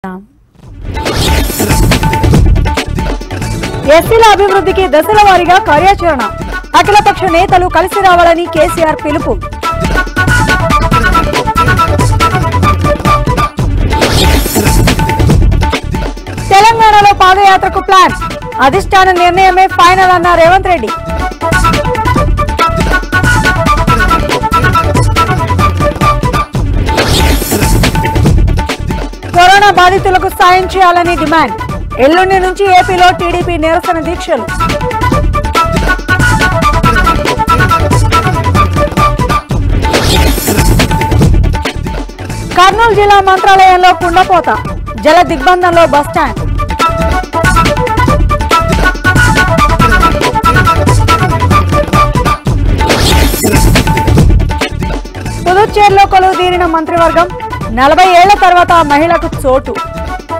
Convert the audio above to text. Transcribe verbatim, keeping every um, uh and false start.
ఎస్సీల అభివృద్ధికి దశల వారీగా కార్యాచరణ అఖిలపక్ష నేతలు కలిసి రావాలని కేసీఆర్ పిలుపు. తెలంగాణలో పాదయాత్రకు ప్లాన్, అధిష్టాన నిర్ణయమే ఫైనల్ అన్న రేవంత్ రెడ్డి. కరోనా బాధితులకు సాయం చేయాలని డిమాండ్, ఎల్లుండి నుంచి ఏపీలో టీడీపీ నిరసన దీక్షలు. కర్నూలు జిల్లా మంత్రాలయంలో కుండపోత, జల దిగ్బంధంలో బస్టాండ్. పుదుచ్చేరిలో కొలువు తీరిన మంత్రివర్గం, నలభై ఏళ్ల తర్వాత మహిళకు చోటు.